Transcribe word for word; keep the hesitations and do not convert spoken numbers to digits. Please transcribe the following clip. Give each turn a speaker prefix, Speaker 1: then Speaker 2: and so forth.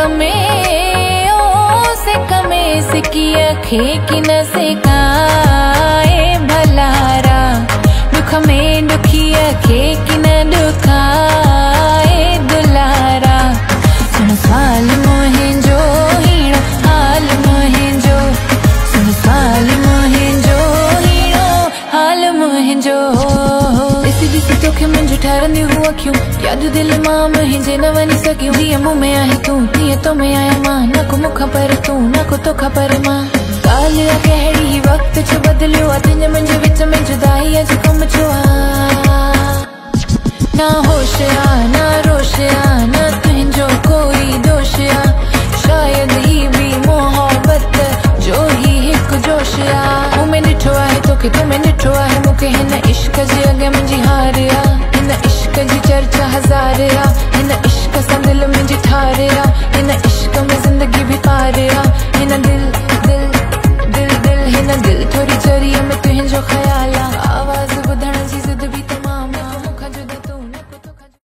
Speaker 1: में ओ से कमे से किया खे कि न से काए भलारा दुख में दुखिया खे कि न दुखाए दुलारा सुन सवाल मोहिंजो हीरो हाल मोहिंजो सुन सवाल मोहिंजो हीरो हाल मोहिंजो दिसी दिसी तोखे मुंहिंजो ठारंदी हुआ क्यों याद दिल मां मुंहिंजे न वञी सघियूं जीअं मुंह में आहे तूं तीअं तो में आहियां मां न को मूंखां पर तूं न को तोखां पर मां ॻाल्हि आहे कहिड़ी ही वक़्त छो बदिलियो आहे तुंहिंजे मुंहिंजे विच में जुदाई अॼु कमु छो आहे ना होश आहे ना रोश आहे न तुंहिंजो कोई दोष आहे शायदि ही बि मोहबत जो ही हिकु जोश आहे मूं में ॾिठो आहे तोखे तूं में ॾिठो आहे मूंखे हिन इश्क जे अॻियां मुंहिंजी हार आहे हिन इश्क जी चर्चा हज़ार आहे हिन इश्क सां दिल मुंहिंजी ठार आहे हिन इश्क में ज़िंदगी भी पार आहे हिन दिल दिल दिल दिल हिन दिल थोरी चरीअ में तुंहिंजो ख़्याल आहे आवाज़ ॿुधण जी